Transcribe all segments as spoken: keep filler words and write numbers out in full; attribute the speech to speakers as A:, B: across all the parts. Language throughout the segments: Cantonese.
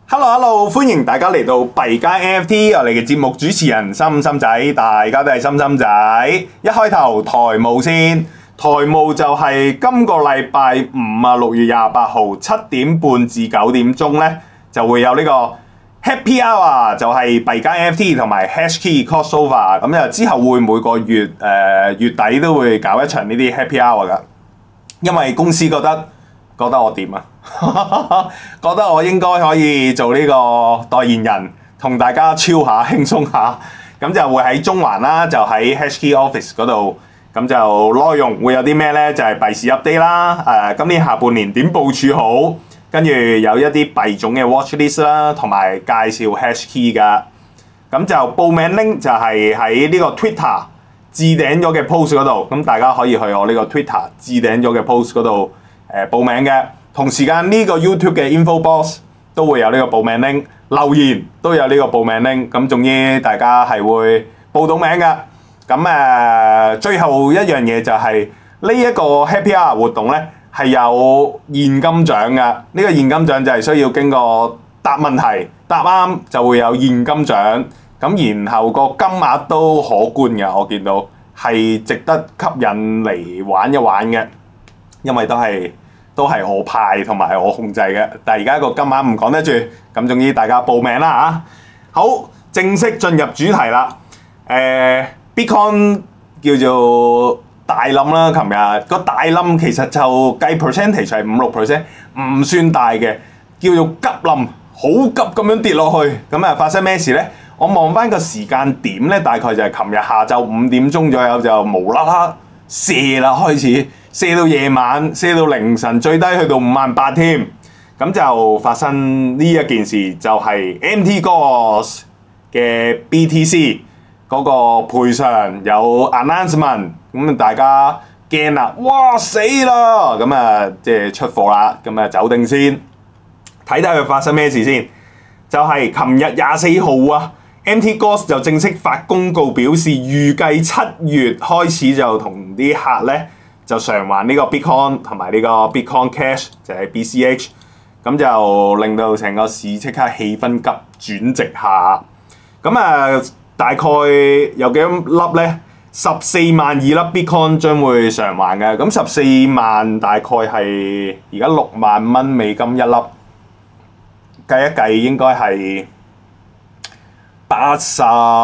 A: Hello Hello，歡迎大家嚟到幣加 N F T， 我哋嘅節目主持人心心仔，大家都係心心仔。一開頭台務先，台務就係今個禮拜五啊，六月廿八號七點半至九點鐘咧，就會有呢個 Happy Hour，就係幣加 N F T 同埋 Hashkey Crossover。咁又之後會每個月誒、呃、月底都會搞一場呢啲 Happy Hour 噶，因為公司覺得覺得我點啊？覺得我應該可以做呢個代言人，同大家超下輕鬆下，咁就會喺中環啦，就喺 Hashkey Office 嗰度，咁就內容會有啲咩呢？就係幣市 update 啦，誒、呃、今年下半年點部署好，跟住有一啲幣種嘅 watch list 啦，同埋介紹 Hashkey 噶，咁就報名 link 就係喺呢個 Twitter 置頂咗嘅 post 嗰度，咁大家可以去我呢個 Twitter 置頂咗嘅 post 嗰度誒報名嘅。同時間呢個 YouTube 嘅 info box 都會有呢個報名 link， 留言都有呢個報名 link， 咁總之大家係會報到名㗎。咁誒、呃、最後一樣嘢就係呢一個 Happy Hour 活動咧係有現金獎㗎。呢、這個現金獎就係需要經過答問題，答啱就會有現金獎。咁然後個金額都可觀嘅，我見到係值得吸引嚟玩一玩嘅，因為都係。都係我派同埋我控制嘅，但係而家個金額唔講得住，咁總之大家報名啦嚇。好，正式進入主題啦。誒、呃、Bitcoin 叫做大冧啦，琴日個大冧其實就計 percentage 係五六 percent， 唔算大嘅，叫做急冧，好急咁樣跌落去。咁啊發生咩事咧？我望翻個時間點咧，大概就係琴日下晝五點鐘左右就無啦啦瀉啦開始。瀉到夜晚，瀉到凌晨，最低去到五萬八添。咁就發生呢一件事，就係 M T G O S 嘅 B T C 嗰個賠償有 announcement， 咁大家驚啦，哇死啦！咁啊即係出貨啦，咁啊走定先，睇睇佢發生咩事先。就係琴日廿四號啊 ，M T G O S 就正式發公告表示，預計七月開始就同啲客咧。就償還呢個 Bitcoin 同埋呢個 Bitcoin Cash 就係 B C H， 咁就令到成個市即刻氣氛急轉直下。咁啊，大概有幾多粒咧？十四萬二粒 Bitcoin 將會償還嘅。咁十四萬大概係而家六萬蚊美金一粒，計一計應該係八十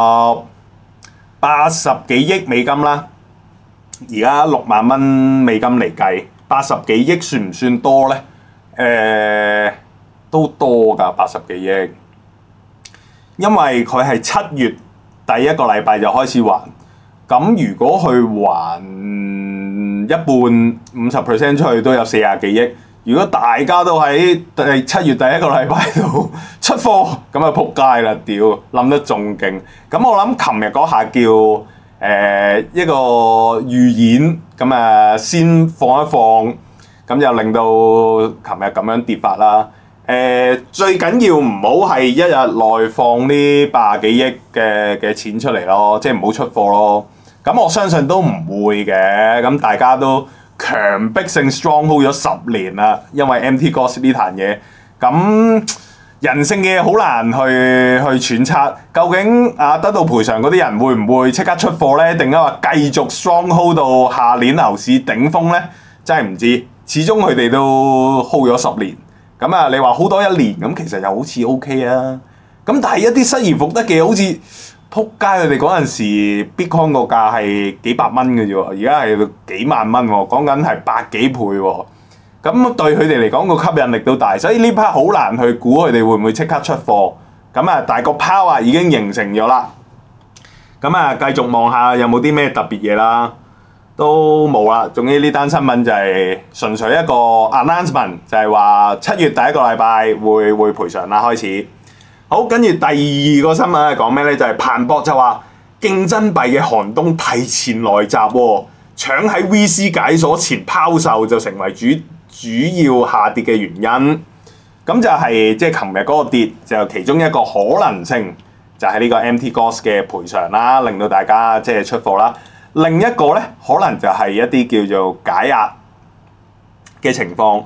A: 八十幾億美金啦。而家六萬蚊美金嚟計，八十幾億算唔算多咧？誒、呃，都多㗎，八十幾億。因為佢係七月第一個禮拜就開始還，咁如果佢還一半五十 percent 出去，都有四十幾億。如果大家都喺第七月第一個禮拜度出貨，咁啊仆街啦！屌，諗得仲勁。咁我諗琴日嗰下叫。誒、呃、一個預演咁啊，先放一放，咁就令到琴日咁樣跌法啦。誒、呃、最緊要唔好係一日內放呢八十幾億嘅嘅錢出嚟咯，即係唔好出貨咯。咁我相信都唔會嘅，咁大家都強迫性 stronghold 咗十年啦，因為 M T G O S 呢壇嘢咁。人性嘅好難去去揣測，究竟啊得到賠償嗰啲人會唔會即刻出貨咧？定係話繼續 strong hold 到下年樓市頂峰咧？真係唔知。始終佢哋都 hold 咗十年，咁啊你話 hold 多一年，咁其實又好似 OK 啊。咁但係一啲失而復得嘅，好似撲街佢哋嗰陣時 Bitcoin 個價係幾百蚊嘅啫喎，而家係幾萬蚊喎，講緊係百幾倍喎。咁對佢哋嚟講個吸引力都大，所以呢 part 好難去估佢哋會唔會即刻出貨。咁啊，但係個 power 已經形成咗啦。咁啊，繼續望下有冇啲咩特別嘢啦，都冇啦。總之呢單新聞就係純粹一個 announcement，就係話七月第一個禮拜會會賠償啦開始。好，跟住第二個新聞係講咩咧？就係、是、彭博就話競爭幣嘅寒冬提前來襲喎，搶喺 V C 解鎖前拋售就成為主。主要下跌嘅原因，咁就係即係琴日嗰個跌就其中一個可能性，就係呢個 M T G O S 嘅賠償啦，令到大家即係出貨啦。另一個咧，可能就係一啲叫做解壓嘅情況，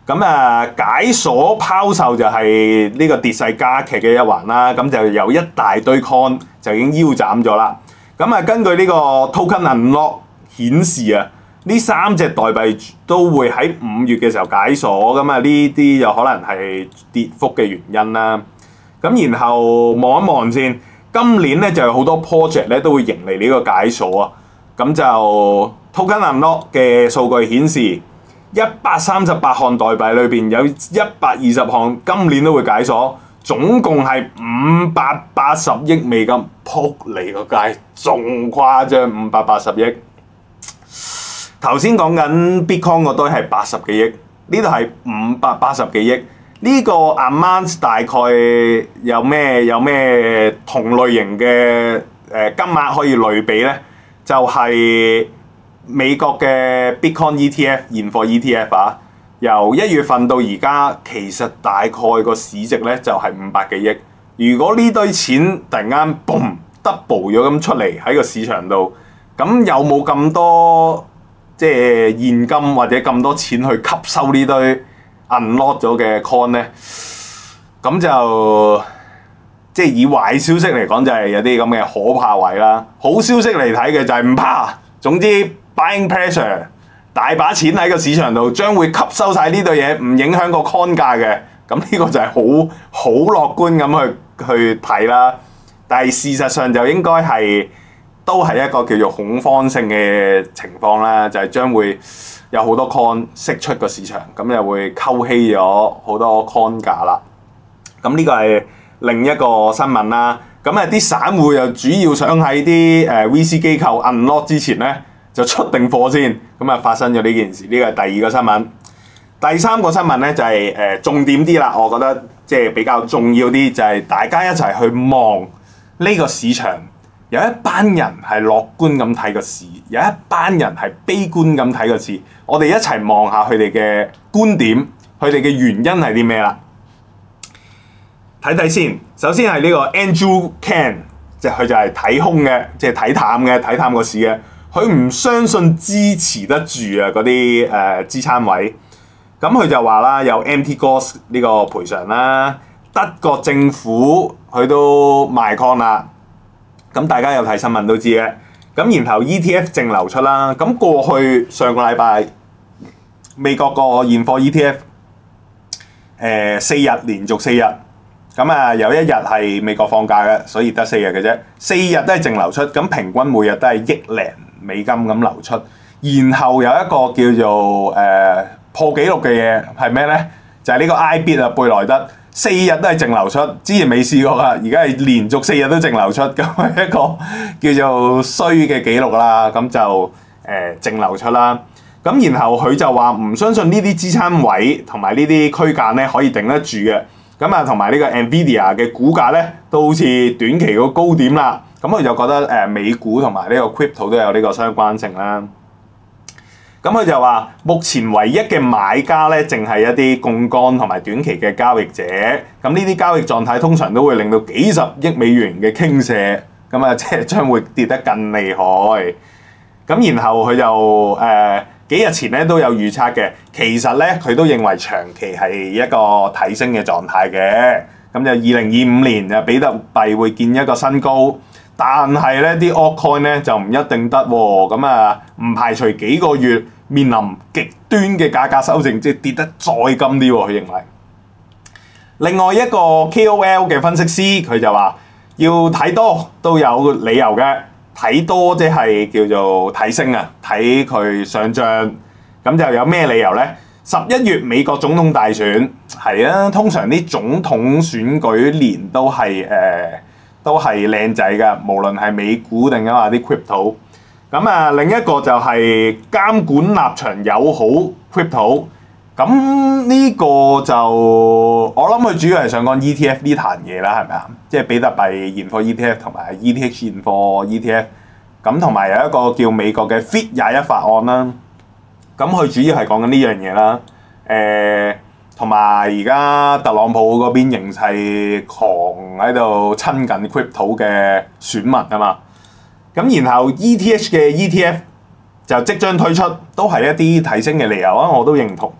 A: 咁啊，解鎖拋售就係呢個跌勢加劇嘅一環啦。咁就有一大堆 coin 就已經腰斬咗啦。咁啊，根據呢個 Token Unlock 顯示啊，呢三隻代幣都會喺五月嘅時候解鎖。咁啊，呢啲有可能係跌幅嘅原因啦。咁然後望一望先，今年咧就有好多 project 咧都會迎嚟呢個解鎖啊。咁就 Token Unlock 嘅數據顯示，一百三十八項代幣裏邊有一百二十項今年都會解鎖，總共係五百八十億美金，撲你個街，仲誇張五百八十億。頭先講緊 Bitcoin 嗰堆係八十幾億，呢度係五百八十幾億。呢、這個 amount 大概有咩有咩同類型嘅誒金額可以類比咧？就係、是美國嘅 Bitcoin E T F 現貨 E T F 啊，由一月份到而家，其實大概個市值咧就係五百幾億。如果呢堆錢突然間 boom double 咗咁出嚟喺個市場度，咁有冇咁多即係現金或者咁多錢去吸收呢堆 unlock 咗嘅 coin 咧？咁就即係以壞消息嚟講，就係有啲咁嘅可怕位啦。好消息嚟睇嘅就係唔怕，總之。Buying pressure 大把錢喺個市場度，將會吸收晒呢對嘢，唔影響個 coin 價嘅。咁呢個就係好好樂觀咁去去睇啦。但係事實上就應該係都係一個叫做恐慌性嘅情況啦，就係、是、將會有好多 coin 釋出個市場，咁又會溝稀咗好多 coin 價啦。咁呢個係另一個新聞啦。咁啊啲散戶又主要想喺啲誒 V C 機構 unlock 之前咧，就出定貨先，咁啊發生咗呢件事，呢個係第二個新聞。第三個新聞咧就係、是、誒、呃、重點啲啦，我覺得即係比較重要啲，就係、是、大家一齊去望呢個市場，有一班人係樂觀咁睇個市，有一班人係悲觀咁睇個市。我哋一齊望下佢哋嘅觀點，佢哋嘅原因係啲咩啦？睇睇先，首先係呢個 Andrew Kang， 即係佢就係睇空嘅，即係睇淡嘅，睇淡個市嘅。佢唔相信支持得住啊嗰啲誒支撐位，咁佢就話啦，有 Mt. Gox 呢個賠償啦，德國政府佢都賣 coin 啦，咁大家有睇新聞都知嘅。咁然後 E T F 淨流出啦，咁過去上個禮拜美國個現貨 E T F 誒、呃、四日連續四日，咁啊有一日係美國放假嘅，所以得四日嘅啫，四日都係淨流出，咁平均每日都係億零美金咁流出，然後有一個叫做誒、呃、破紀錄嘅嘢係咩咧？就係、是、呢個 I B I T 啊，貝萊德四日都係淨流出，之前未試過噶，而家係連續四日都淨流出，咁係一個叫做衰嘅紀錄啦。咁就誒、呃、淨流出啦。咁然後佢就話唔相信呢啲支撐位同埋呢啲區間咧可以頂得住嘅。咁啊，同埋呢個 Nvidia 嘅股價咧都好似短期個高點啦。咁佢就覺得誒、呃、美股同埋呢個 crypto 都有呢個相關性啦。咁佢就話目前唯一嘅買家咧，淨係一啲槓桿同埋短期嘅交易者。咁呢啲交易狀態通常都會令到幾十億美元嘅傾瀉，咁啊即係將會跌得更厲害。咁然後佢就誒、呃、幾日前咧都有預測嘅，其實咧佢都認為長期係一個提升嘅狀態嘅。咁就二零二五年就比特幣會見一個新高。但係咧，啲 altcoin 咧就唔一定得喎，咁啊唔排除幾個月面臨極端嘅價格修正，即係跌得再金啲喎。佢認為另外一個 K O L 嘅分析師，佢就話要睇多都有理由嘅，睇多即係叫做睇升啊，睇佢上漲。咁就有咩理由咧？十一月美國總統大選係啊，通常啲總統選舉年都係誒。呃都係靚仔㗎，無論係美股定係話啲 crypto。咁啊，另一個就係監管立場友好 crypto。咁呢個就我諗佢主要係想講 E T F 呢壇嘢啦，係咪啊？即係比特幣現貨 E T F 同埋 E T H 現貨 E T F。咁同埋有一個叫美國嘅 F I T 廿一法案啦。咁佢主要係講緊呢樣嘢啦。誒、呃。同埋而家特朗普嗰邊形勢狂喺度親近 crypto 嘅選民啊嘛，咁然後 E T H 嘅 E T F 就即將推出，都係一啲提升嘅理由啊，我都認同。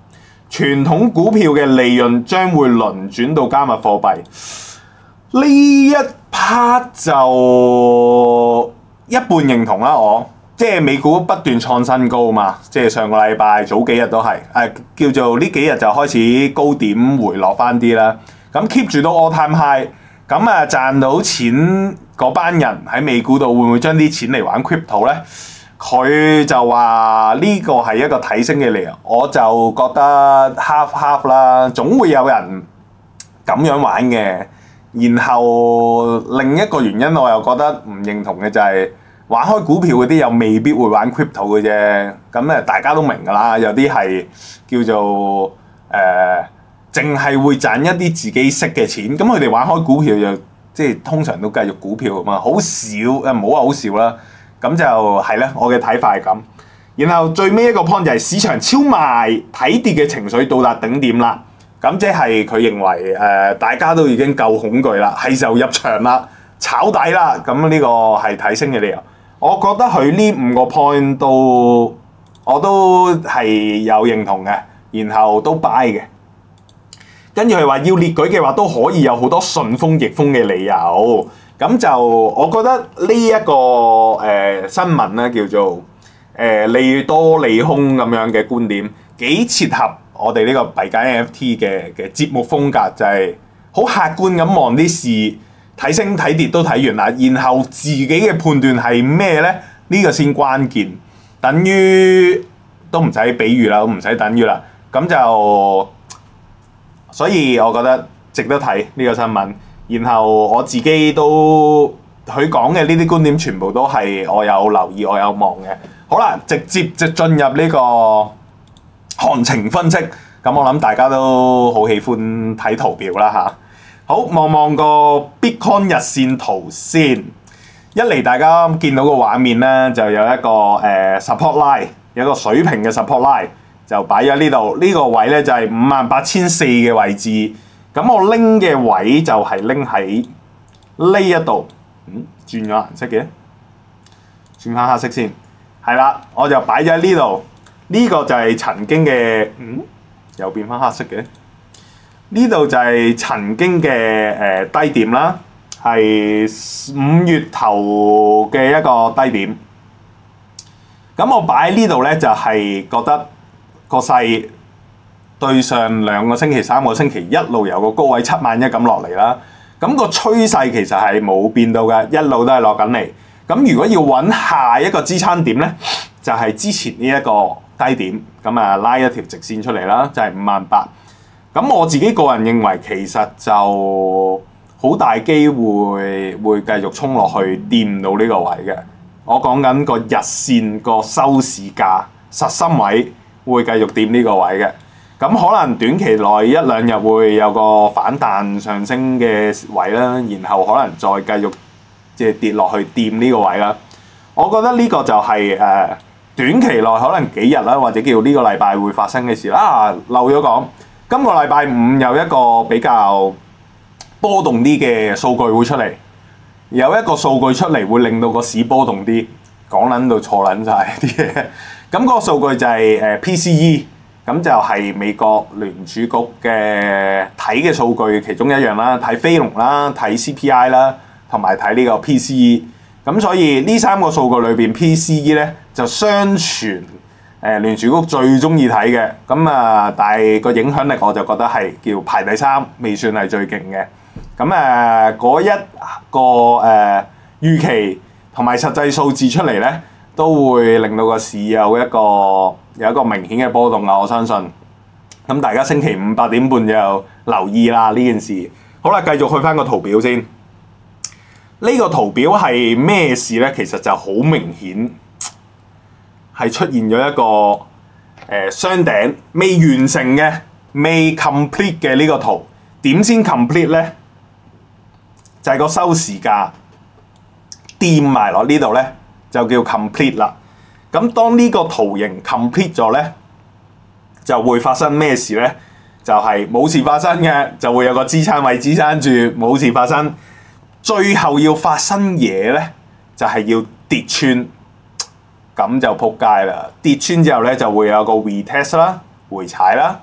A: 傳統股票嘅利潤將會輪轉到加密貨幣。呢一 part 就一半認同啦，我即係美股不斷創新高嘛，即係上個禮拜早幾日都係誒、啊、叫做呢幾日就開始高點回落翻啲啦。咁 keep 住到 all time high， 咁啊賺到錢嗰班人喺美股度會唔會將啲錢嚟玩 crypto 咧？佢就話呢個係一個睇升嘅理由，我就覺得 half half 啦，總會有人咁樣玩嘅。然後另一個原因我又覺得唔認同嘅就係玩開股票嗰啲又未必會玩 crypto 嘅啫。咁誒大家都明㗎啦，有啲係叫做誒淨係會賺一啲自己識嘅錢。咁佢哋玩開股票就即係通常都繼續股票啊嘛，好少誒唔好話好少啦。咁就係咧，我嘅睇法係咁。然後最尾一個 point 就係市場超賣睇跌嘅情緒到達頂點啦。咁即係佢認為誒、呃、大家都已經夠恐懼啦，係時候入場啦，炒底啦。咁呢個係睇升嘅理由。我覺得佢呢五個 point 都我都係有認同嘅，然後都 buy 嘅。跟住佢話要列舉嘅話都可以有好多順風逆風嘅理由。咁就我覺得呢、這、一個誒、呃、新聞咧叫做誒、呃、利多利空咁樣嘅觀點，幾切合我哋呢個幣加 N F T 嘅嘅節目風格，就係、是、好客觀咁望啲事，睇升睇跌都睇完啦，然後自己嘅判斷係咩咧？呢、這個先關鍵。等於都唔使比喻啦，都唔使等於啦。咁就所以我覺得值得睇呢個新聞。然後我自己都佢講嘅呢啲觀點全部都係我有留意我有望嘅。好啦，直接就進入呢個行情分析。咁我諗大家都好喜歡睇圖表啦嚇。好，望望個 Bitcoin 日線圖先。一嚟大家見到個畫面咧，就有一個誒、呃、support line， 有一個水平嘅 support line 就擺咗呢度。呢、這個位咧就係五萬八千四嘅位置。咁我拎嘅位就係拎喺呢一度，嗯，轉咗顏色嘅，轉翻黑色先，係啦，我就擺咗喺呢度，呢、這個就係曾經嘅，嗯，又變翻黑色嘅，呢度就係曾經嘅誒、呃、低點啦，係五月頭嘅一個低點。咁我擺喺呢度咧，就係、是、覺得個勢。對上兩個星期、三個星期一路由個高位七萬一咁落嚟啦，咁、那個趨勢其實係冇變到嘅，一路都係落緊嚟。咁如果要揾下一個支撐點咧，就係、是、之前呢一個低點，咁啊拉一條直線出嚟啦，就係五萬八。咁我自己個人認為其實就好大機會會繼續衝落去掂唔到呢個位嘅。我講緊個日線個收市價實心位會繼續掂呢個位嘅。咁可能短期內一兩日會有個反彈上升嘅位啦，然後可能再繼續即係跌落去掂呢個位啦。我覺得呢個就係、是、誒、呃、短期內可能幾日啦，或者叫呢個禮拜會發生嘅事啦。啊，漏咗講，今個禮拜五有一個比較波動啲嘅數據會出嚟，有一個數據出嚟會令到個市波動啲，講撚到錯撚晒啲嘢。咁嗰個數據就係誒 P C E。咁就係美國聯儲局嘅睇嘅數據其中一樣啦，睇非農啦，睇 C P I 啦，同埋睇呢個 P C E。咁所以呢三個數據裏邊 P C E 咧就相傳誒聯儲局最中意睇嘅。咁啊，但係個影響力我就覺得係叫排第三，未算係最勁嘅。咁誒嗰一個誒、呃、預期同埋實際數字出嚟咧，都會令到個市有一個有一個明顯嘅波動啊！我相信。咁大家星期五八點半就留意啦呢件事。好啦，繼續去翻個圖表先。呢、這個圖表係咩事咧？其實就好明顯係出現咗一個誒、呃、雙頂未完成嘅、未 complete 嘅呢個圖。點先 complete 咧？就係、是、個收市價掂埋落呢度咧，就叫 complete 啦。咁當呢個圖形 complete 咗咧，就會發生咩事咧？就係、是、冇事發生嘅，就會有個支撐位支撐住，冇事發生。最後要發生嘢咧，就係、是、要跌穿，咁就撲街啦！跌穿之後咧，就會有個 retest 啦，回踩啦。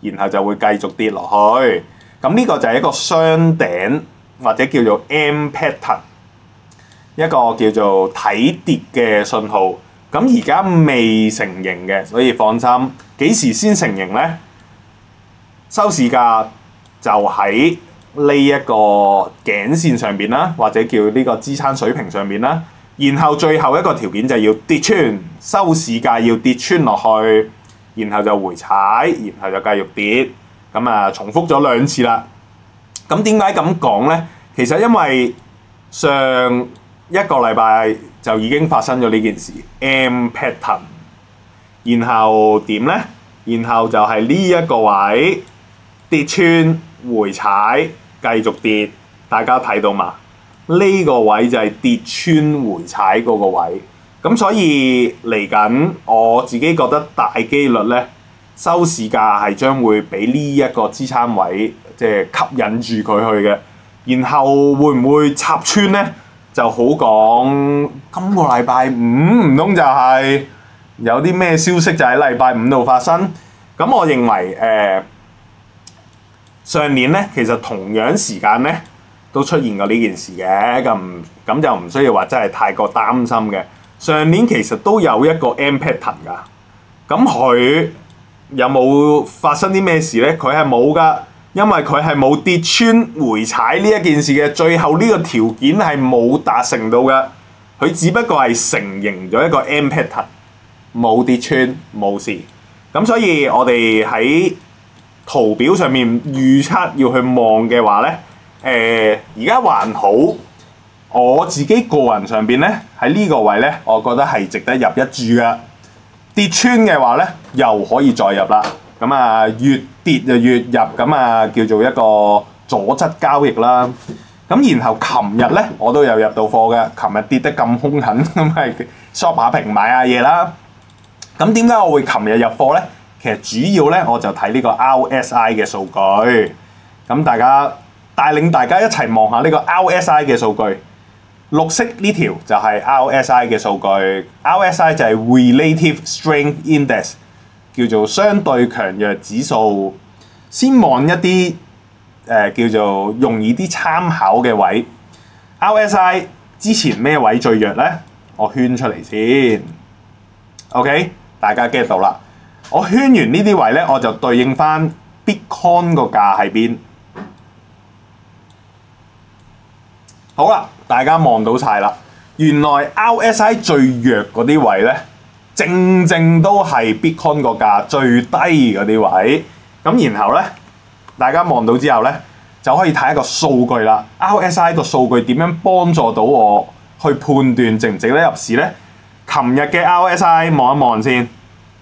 A: 然後就會繼續跌落去。咁呢個就係一個雙頂或者叫做 M pattern， 一個叫做睇跌嘅信號。咁而家未成形嘅，所以放心。幾時先成形呢？收市價就喺呢一個頸線上邊啦，或者叫呢個支撐水平上邊啦。然後最後一個條件就要跌穿，收市價要跌穿落去，然後就回踩，然後就繼續跌。咁啊，重複咗兩次啦。咁點解咁講呢？其實因為上一個禮拜就已經發生咗呢件事 ，M pattern。然後點呢？然後就係呢一個位跌穿回踩，繼續跌。大家睇到嘛？呢個位就係跌穿回踩嗰個位。咁所以嚟緊，我自己覺得大機率呢，收市價係將會俾呢一個支撐位即係吸引住佢去嘅。然後會唔會插穿呢？就好講。今個禮拜五唔通就係有啲咩消息就喺禮拜五度發生？咁我認為誒、呃、上年咧，其實同樣時間咧都出現過呢件事嘅，咁咁就唔需要話真係太過擔心嘅。上年其實都有一個 M pattern 㗎，咁佢有冇發生啲咩事咧？佢係冇㗎。因為佢係冇跌穿回踩呢一件事嘅，最後呢個條件係冇達成到嘅，佢只不過係成形咗一個 M pattern， 冇跌穿冇事。咁所以我哋喺圖表上面預測要去望嘅話咧，誒而家還好，我自己個人上邊咧喺呢個位咧，我覺得係值得入一注嘅。跌穿嘅話咧，又可以再入啦。咁啊，越跌就越入，咁啊叫做一個左側交易啦。咁然後琴日咧，我都有入到貨嘅。琴日跌得咁兇狠，咁係 shop 下平買下嘢啦。咁點解我會琴日入貨咧？其實主要咧，我就睇呢個 R S I 嘅數據。咁大家帶領大家一齊望下呢個 R S I 嘅數據。綠色呢條就係 R S I 嘅數據。R S I 就係 Relative Strength Index。叫做相對強弱指數，先望一啲誒、呃、叫做容易啲參考嘅位。R S I 之前咩位最弱咧？我圈出嚟先。OK， 大家 get 到啦。我圈完呢啲位咧，我就對應翻 Bitcoin 個價喺邊。好啦，大家望到晒啦。原來 R S I 最弱嗰啲位咧，正正都係 Bitcoin 個價最低嗰啲位，咁然後咧，大家望到之後咧，就可以睇一個數據啦。R S I 個數據點樣幫助到我去判斷值唔值得入市咧？琴日嘅 R S I 望一望先，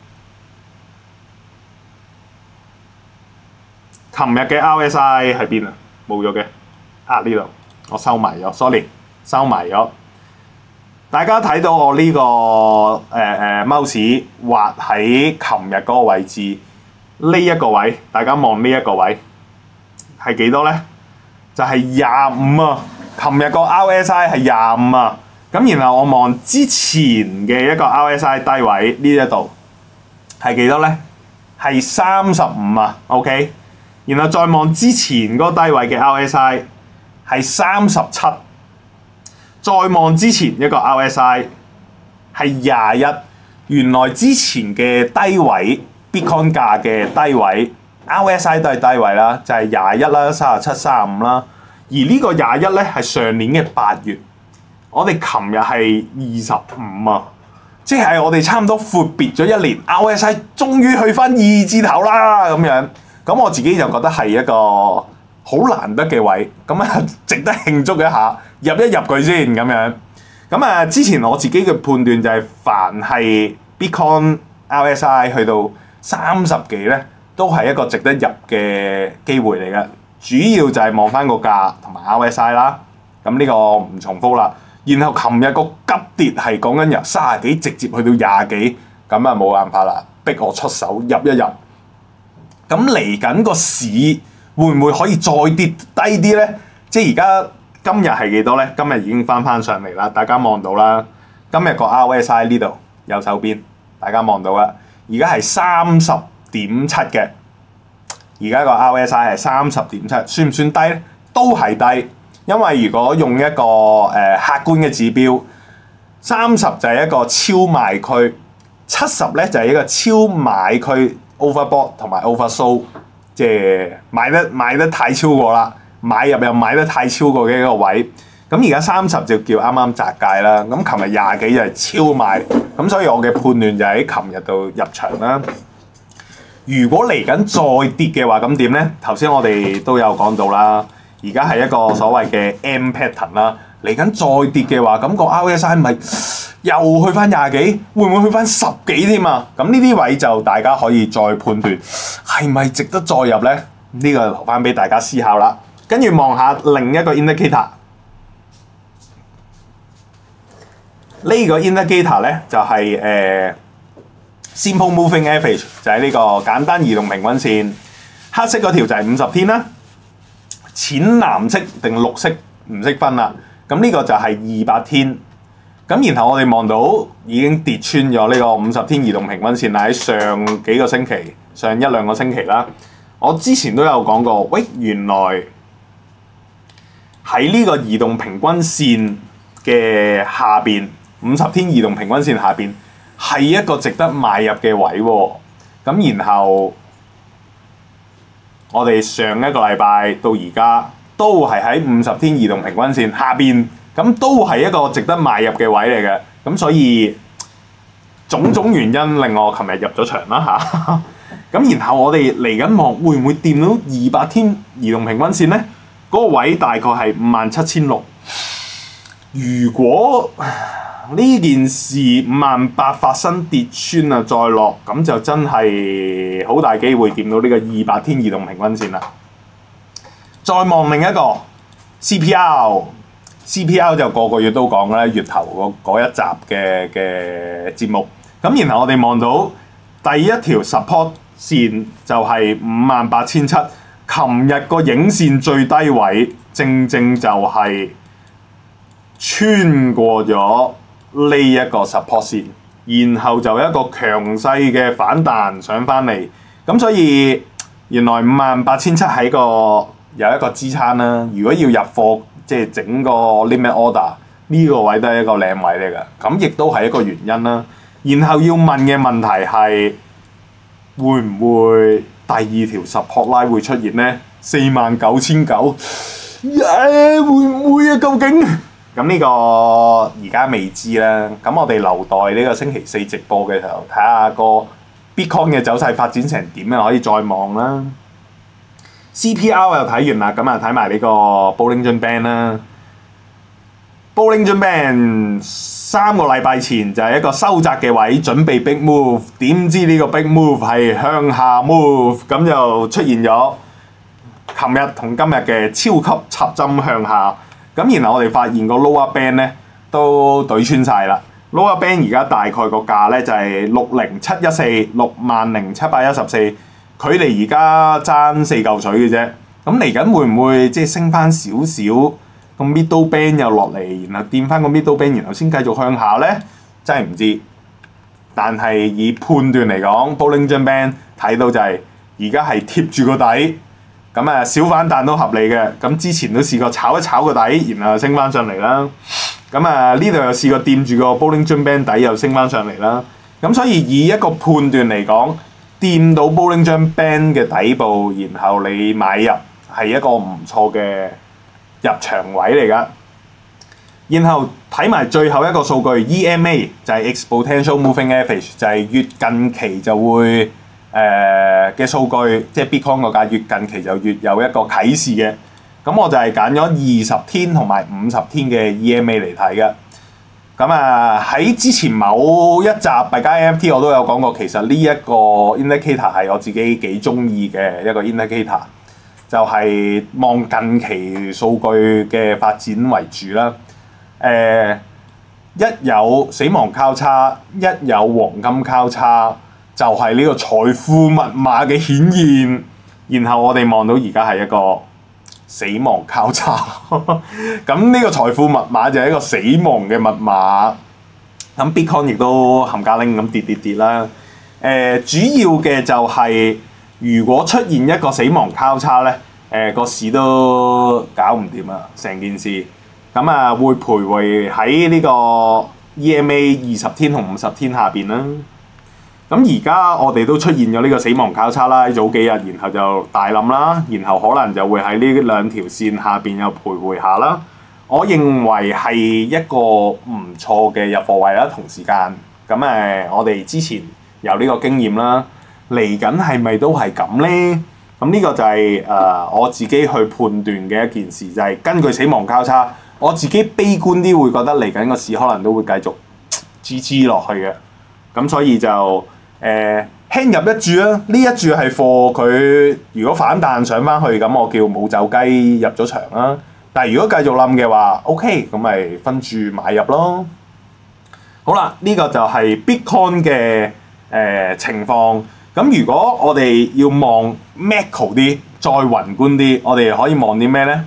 A: 琴日嘅 R S I 喺邊啊？冇咗嘅，啊呢度我收埋咗 ，sorry， 收埋咗。大家睇到我呢、這個誒誒 mouse 畫喺琴日嗰個位置，呢、這、一個位，大家望呢一個位係幾多咧？就係廿五啊！琴日個 R S I 係廿五啊！咁然後我望之前嘅一個 R S I 低位呢一度係幾多咧？係三十五啊 ，OK。然後再望之前嗰個低位嘅 R S I 係三十七。再望之前一個 R S I 係廿一，原來之前嘅低位 Bitcoin 價嘅低位 R S I 都係低位啦，就係廿一啦、三十七、三十五啦。而呢個廿一咧係上年嘅八月，我哋琴日係二十五啊，即係我哋差唔多闊別咗一年 ，R S I 終於去翻二字頭啦咁樣。咁我自己就覺得係一個好難得嘅位，咁啊值得慶祝一下，入一入佢先咁樣。咁啊，之前我自己嘅判斷就係，凡係 Bitcoin R S I 去到三十幾咧，都係一個值得入嘅機會嚟嘅。主要就係望翻個價同埋 R S I 啦。咁呢個唔重複啦。然後琴日個急跌係講緊由三十幾直接去到廿幾，咁啊冇辦法啦，逼我出手入一入。咁嚟緊個市會唔會可以再跌低啲咧？即係而家今日係幾多咧？今日已經翻翻上嚟啦，大家望到啦。今日個 R S I 呢度右手邊，大家望到啦。而家係三十點七嘅， 而家個 R S I 係三十點七，算唔算低咧？都係低，因為如果用一個誒、呃、客觀嘅指標，三十就係一個超賣區，七十咧就係一個超買區 overbought 同埋 oversold， 即係買得買得太超過啦，買入又買得太超過嘅一個位。咁而家三十就叫啱啱窄界啦。咁琴日廿幾就係超賣，咁所以我嘅判斷就喺琴日度入場啦。如果嚟緊再跌嘅話，咁點咧？頭先我哋都有講到啦，而家係一個所謂嘅 M pattern 啦。嚟緊再跌嘅話，咁、個 R S I 咪又去翻廿幾，會唔會去翻十幾添啊？咁呢啲位就大家可以再判斷係咪值得再入咧？呢、呢個留翻俾大家思考啦。跟住望下另一個 indicator。呢個 indicator 咧就係、是、誒、呃、simple moving average，就係呢個簡單移動平均線。黑色嗰條就係五十天啦，淺藍色定綠色唔識分啦。咁呢個就係二百天。咁然後我哋望到已經跌穿咗呢個五十天移動平均線啦。喺上幾個星期，上一兩個星期啦，我之前都有講過，喂，原來喺呢個移動平均線嘅下邊。五十天移動平均線下邊係一個值得買入嘅位喎，咁然後我哋上一個禮拜到而家都係喺五十天移動平均線下邊，咁都係一個值得買入嘅位嚟嘅，咁所以種種原因令我琴日入咗場啦嚇。咁然後我哋嚟緊望會唔會掂到二百天移動平均線咧？嗰、那個位大概係五萬七千六。如果呢件事五萬八發生跌穿啊，再落咁就真係好大機會掂到呢個二百天移動平均線啦。再望另一個 C P R，C P R 就個個月都講啦，月頭嗰一集嘅嘅節目。咁然後我哋望到第一條 support 線就係五萬八千七，琴日個影線最低位正正就係穿過咗呢一個 support 線，然後就一個強勢嘅反彈上翻嚟，咁所以原來五萬八千七喺個有一個支撐啦。如果要入貨，即係整個 limit order 呢個位都係一個靚位嚟㗎，咁亦都係一個原因啦。然後要問嘅問題係會唔會第二條 support line 會出現咧？四萬九千九，耶，會唔會啊？究竟？咁呢個而家未知啦，咁我哋留待呢個星期四直播嘅時候睇下個 Bitcoin 嘅走勢發展成點啊，可以再望啦。C P R 又睇完啦，咁啊睇埋呢個 Bollinger Band 啦。Bollinger Band 三個禮拜前就係一個收窄嘅位，準備 big move， 點知呢個 big move 係向下 move， 咁就出現咗琴日同今日嘅超級插針向下。咁然後我哋發現個 lower band 咧都對穿晒啦。lower band 而家大概個價咧就係六零七一四，六萬零七百一十四，距離而家爭四嚿水嘅啫。咁嚟緊會唔會即係升翻少少，個 middle band 又落嚟，然後掂翻個 middle band，然後先繼續向下咧？真係唔知。但係以判斷嚟講 Bollinger Band 睇到就係而家係貼住個底。咁啊，小反彈都合理嘅。咁之前都試過炒一炒個底，然後升翻上嚟啦。咁啊，呢度又試過掂住個 Bollinger Band 底，又升翻上嚟啦。咁所以以一個判斷嚟講，掂到 Bollinger Band 嘅底部，然後你買入係一個唔錯嘅入場位嚟噶。然後睇埋最後一個數據 E M A 就係 Exponential Moving Average，就係越近期就會。誒嘅、呃、數據，即係 Bitcoin 個價越近期就越有一個啟示嘅，咁我就係揀咗二十天同埋五十天嘅 E M A 嚟睇嘅。咁啊喺之前某一集幣加 N F T 我都有講過，其實呢一個 indicator 係我自己幾中意嘅一個 indicator，就係望近期數據嘅發展為主啦。誒、呃，一有死亡交叉，一有黃金交叉。就係呢個財富密碼嘅顯現，然後我哋望到而家係一個死亡交叉，咁呢個財富密碼就係一個死亡嘅密碼。咁 Bitcoin 亦都冚家拎咁跌跌跌啦。誒、呃，主要嘅就係如果出現一個死亡交叉咧，誒、呃、個市都搞唔掂啊，成件事。咁啊，會徘徊喺呢個 E M A 二十天同五十天下邊啦。咁而家我哋都出現咗呢個死亡交叉啦，早幾日然後就大冧啦，然後可能就會喺呢兩條線下邊又徘徊下啦。我認為係一個唔錯嘅入貨位啦，同時間。咁誒，我哋之前有呢個經驗啦，嚟緊係咪都係咁咧？咁呢個就係、是、誒、呃、我自己去判斷嘅一件事，就係、是、根據死亡交叉，我自己悲觀啲會覺得嚟緊個市可能都會繼續支支落去嘅。咁所以就誒、呃、輕入一注啦，呢一注係貨佢如果反彈上翻去，咁我叫冇走雞入咗場啦。但係如果繼續冧嘅話 ，OK， 咁咪分注買入咯。好啦，呢、這個就係 Bitcoin 嘅誒、呃、情況。咁如果我哋要望 macro 啲，再宏觀啲，我哋可以望啲咩咧？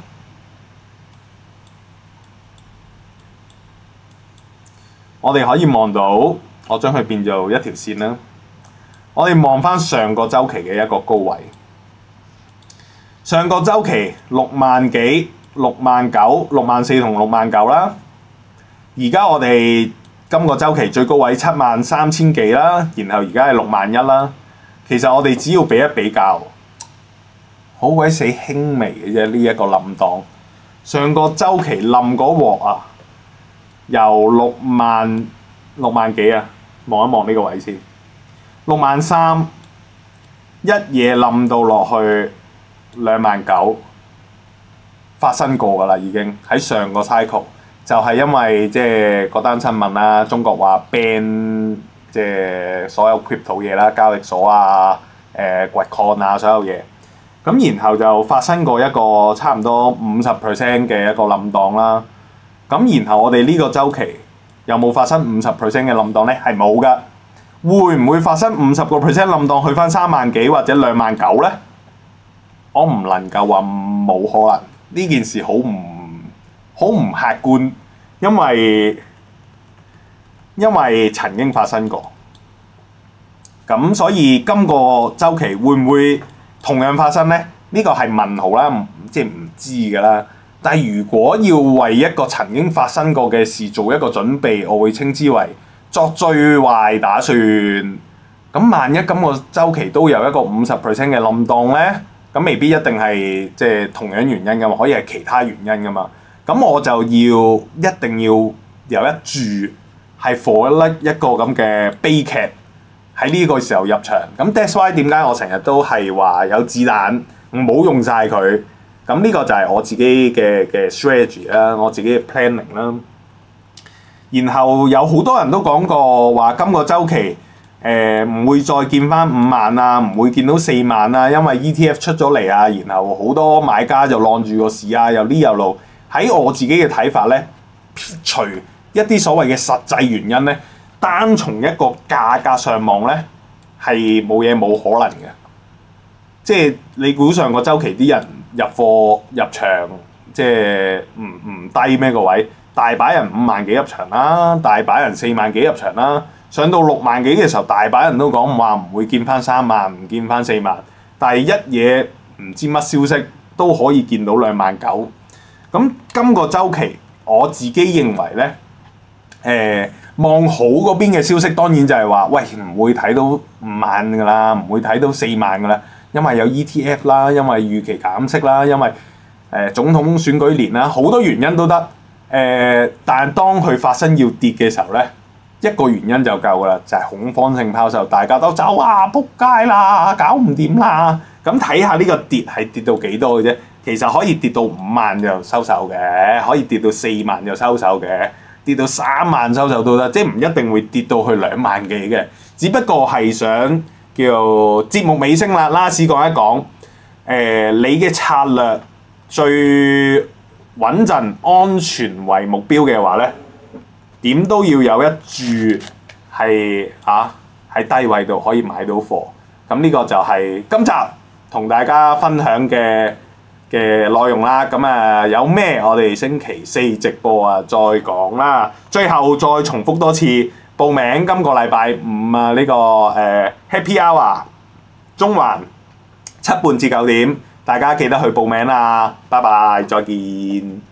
A: 我哋可以望到，我將佢變做一條線啦。我哋望翻上個週期嘅一個高位，上個週期六萬幾、六萬九、六萬四同六萬九啦。而家我哋今個週期最高位七萬三千幾啦，然後而家係六萬一啦。其實我哋只要比一比較，好鬼死輕微嘅啫。呢一個冧檔，上個週期冧嗰鑊啊，由六萬六萬幾啊，望一望呢個位先，六萬三一嘢冧到落去兩萬九，發生過㗎啦，已經喺上個 cycle 就係因為即係嗰單新聞啦，中國話 ban。即係所有 crypto 嘢啦，交易所啊、誒掘礦啊，所有嘢。咁然後就發生過一個差唔多五十 percent 嘅一個冧檔啦。咁然後我哋呢個週期有冇發生五十 percent 嘅冧檔咧？係冇㗎。會唔會發生五十個 percent 冧檔去翻三萬幾或者兩萬九咧？我唔能夠話冇可能。呢件事好唔好唔客觀，因為。因為曾經發生過，咁所以今個週期會唔會同樣發生呢？呢、這個係問號啦，即係唔知㗎啦。但係如果要為一個曾經發生過嘅事做一個準備，我會稱之為作最壞打算。咁萬一今個週期都有一個五十 percent 嘅冧檔呢，咁未必一定係即係同樣原因㗎嘛，可以係其他原因㗎嘛。咁我就要一定要有一注。係 for 一個咁嘅悲劇喺呢個時候入場，咁 that's why 點解我成日都係話有子彈唔好用晒佢，咁呢個就係我自己嘅嘅 strategy 啦，我自己嘅 planning 啦。然後有好多人都講過話今個週期誒唔會再見翻五萬啊，唔會見到四萬啊，因為 E T F 出咗嚟啊，然後好多買家就晾住個市啊，又呢又路。喺我自己嘅睇法咧，撇除一啲所謂嘅實際原因咧，單從一個價格上望咧，係冇嘢冇可能嘅。即係你估上個週期啲人入貨入場，即係唔唔低咩個位？大把人五萬幾入場啦，大把人四萬幾入場啦。上到六萬幾嘅時候，大把人都講話唔會見翻三萬，唔見翻四萬。但係一嘢唔知乜消息都可以見到兩萬九。咁今個週期我自己認為咧。誒、呃、望好嗰邊嘅消息，當然就係話，喂唔會睇到五萬㗎啦，唔會睇到四萬㗎啦，因為有 E T F 啦，因為預期減息啦，因為誒、呃、總統選舉年啦，好多原因都得。誒、呃，但係當佢發生要跌嘅時候咧，一個原因就夠㗎啦，就係、是、恐慌性拋售，大家都走啊，仆街啦，搞唔掂啦。咁睇下呢個跌係跌到幾多嘅啫，其實可以跌到五萬就收手嘅，可以跌到四萬就收手嘅。跌到三萬收手都得，即係唔一定會跌到去兩萬幾嘅，只不過係想叫節目尾聲啦，last講一講，誒、呃、你嘅策略最穩陣、安全為目標嘅話咧，點都要有一注係啊喺低位度可以買到貨，咁呢個就係今集同大家分享嘅嘅內容啦，咁啊有咩我哋星期四直播啊再講啦。最後再重複多次，報名今個禮拜五啊呢、這個誒、呃、Happy Hour 中環七半至九點，大家記得去報名啦！拜拜，再見。